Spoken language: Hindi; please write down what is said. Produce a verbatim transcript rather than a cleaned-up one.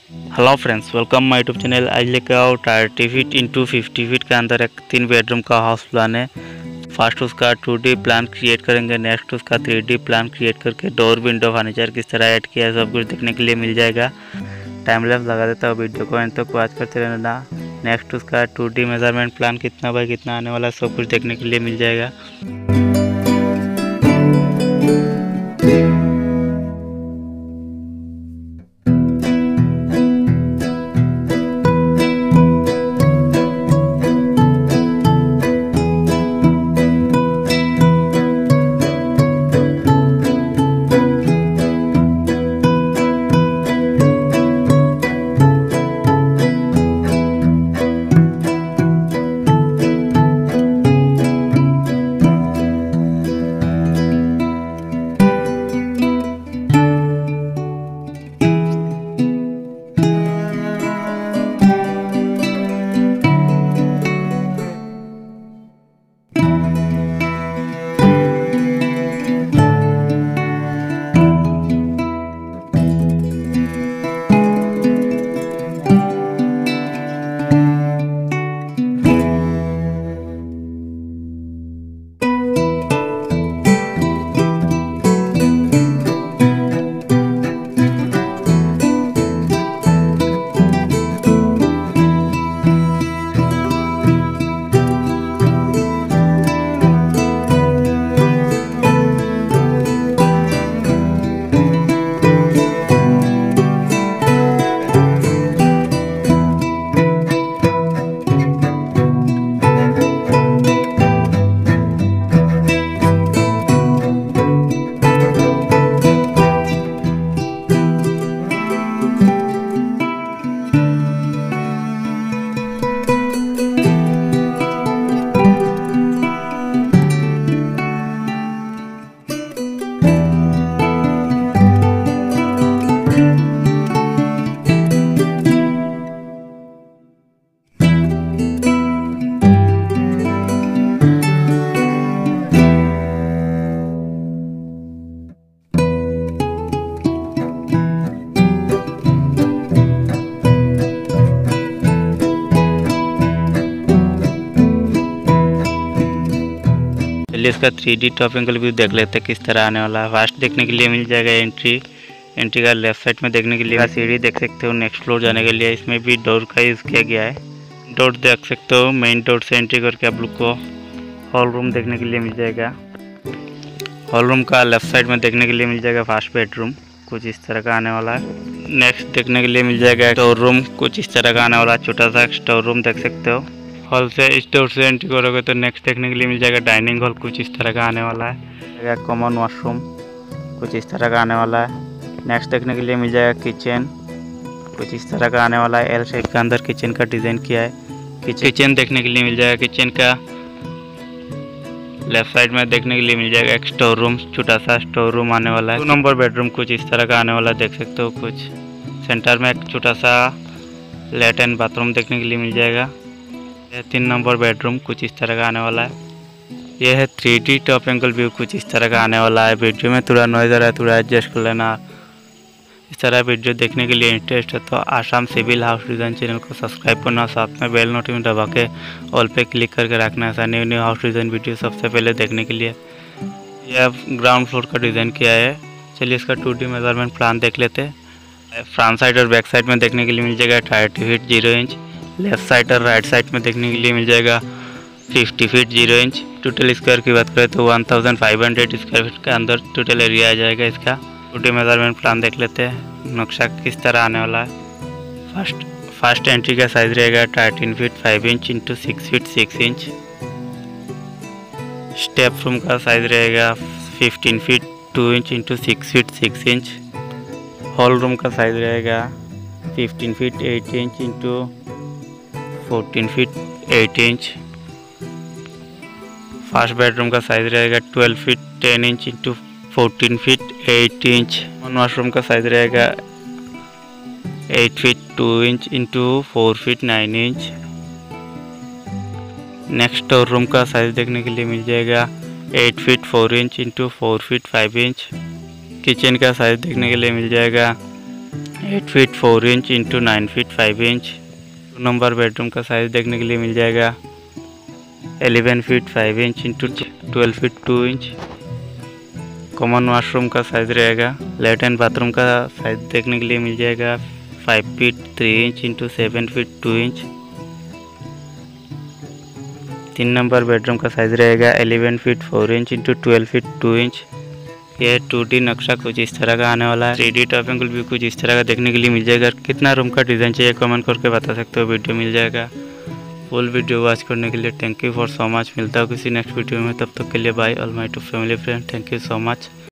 Hello friends, welcome my YouTube channel. आज लेकर आओ thirty feet into fifty feet के अंदर एक तीन बेडरूम का हाउस प्लान है। फर्स्ट उसका टू डी प्लान क्रिएट करेंगे, नेक्स्ट उसका थ्री डी प्लान क्रिएट करके डोर विंडो फर्नीचर किस तरह ऐड किया है सब कुछ देखने के लिए मिल जाएगा। टाइम लैप्स लगा देता हूँ, वीडियो को एंड तक वॉच करते रहना। नेक्स्ट उसका टू डी मेजरमेंट प्लान कितना बाई कितना आने वाला सब कुछ देखने के लिए मिल जाएगा। चलिए इसका three D top angle view देख लेते हैं किस तरह आने वाला है। फास्ट देखने के लिए मिल जाएगा एंट्री एंट्री का लेफ्ट साइड में देखने के लिए सीढ़ी देख सकते हो। नेक्स्ट फ्लोर जाने के लिए इसमें भी डोर का यूज़ किया गया है। डोर देख सकते हो, मेन डोर से एंट्री करके आप लोग को हॉल रूम देखने के लिए मिल जाएगा। हॉल रूम का लेफ्ट साइड में देखने के लिए मिल जाएगा फर्स्ट बेडरूम, कुछ इस तरह का आने वाला है। नेक्स्ट देखने के लिए मिल जाएगा स्टोर रूम, कुछ इस तरह का आने वाला है। छोटा सा स्टोर रूम देख सकते हो। हॉल से स्टोर से एंट्री करोगे तो नेक्स्ट देखने के लिए मिल जाएगा डाइनिंग हॉल, कुछ इस तरह का आने वाला है। कॉमन वॉशरूम कुछ इस तरह का आने वाला है। नेक्स्ट देखने के लिए मिल जाएगा किचन, कुछ इस तरह का आने वाला है। एल शेप के अंदर किचन का डिज़ाइन किया है। किचन देखने के लिए मिल जाएगा। किचन का लेफ्ट साइड में देखने के लिए मिल जाएगा एक स्टोर रूम, छोटा सा स्टोर रूम आने वाला है। दो नंबर बेडरूम कुछ इस तरह का आने वाला है, देख सकते हो। कुछ सेंटर में एक छोटा सा लैट्रिन बाथरूम देखने के लिए मिल जाएगा। यह तीन नंबर बेडरूम कुछ इस तरह का आने वाला है। यह है three D top angle view, कुछ इस तरह का आने वाला है। वीडियो में थोड़ा नॉइज़ आ रहा है, थोड़ा एडजस्ट कर लेना। इस तरह वीडियो देखने के लिए इंटरेस्ट है तो Assam civil house design channel को सब्सक्राइब करना, साथ में बेल नोटिफिकेशन दबा के ऑल पे क्लिक करके रखना ऐसा new new house design video सबसे पहले देखने के लिए। यह ग्राउंड फ्लोर का डिज़ाइन किया है। चलिए इसका टू डी मेजरमेंट प्लान देख लेते हैं। फ्रंट साइड और बैक साइड में देखने के लिए मिल जाएगा thirty feet zero inch. Left side और राइट साइड में देखने के लिए मिल जाएगा fifty feet zero inch. Total square की बात करें तो one thousand five hundred square feet के अंदर टोटल एरिया आ जाएगा इसका। टू डी मेजरमेंट प्लान देख लेते हैं, नक्शा किस तरह आने वाला है। फर्स्ट फर्स्ट एंट्री का साइज रहेगा thirteen feet five inch into six feet six inch. Step room का साइज रहेगा fifteen feet two inch into six feet six inch. Hall room का साइज रहेगा fifteen feet eight inch into fourteen feet eight inch. First bedroom का साइज रहेगा twelve feet ten inch into fourteen feet eight inch. Washroom का साइज रहेगा eight feet two inch into four feet nine inch. Next store room का साइज देखने के लिए मिल जाएगा eight feet four inch into four feet five inch. Kitchen का साइज देखने के लिए मिल जाएगा eight feet four inch into nine feet five inch. Two number bedroom का साइज़ देखने के लिए मिल जाएगा eleven feet five inch into twelve feet two inch. Common washroom का साइज़ रहेगा। लैट्रिन बाथरूम का साइज़ देखने के लिए मिल जाएगा five feet three inch into seven feet two inch. तीन नंबर बेडरूम का साइज़ रहेगा eleven feet four inch into twelve feet two inch. यह टू डी नक्शा कुछ इस तरह का आने वाला है। थ्री डी टॉपिंग भी कुछ इस तरह का देखने के लिए मिल जाएगा। कितना रूम का डिज़ाइन चाहिए कमेंट करके बता सकते हो, वीडियो मिल जाएगा। फुल वीडियो वॉच करने के लिए thank you for so much. मिलता हूँ किसी नेक्स्ट वीडियो में, तब तक के लिए bye all my to family friend, thank you so much.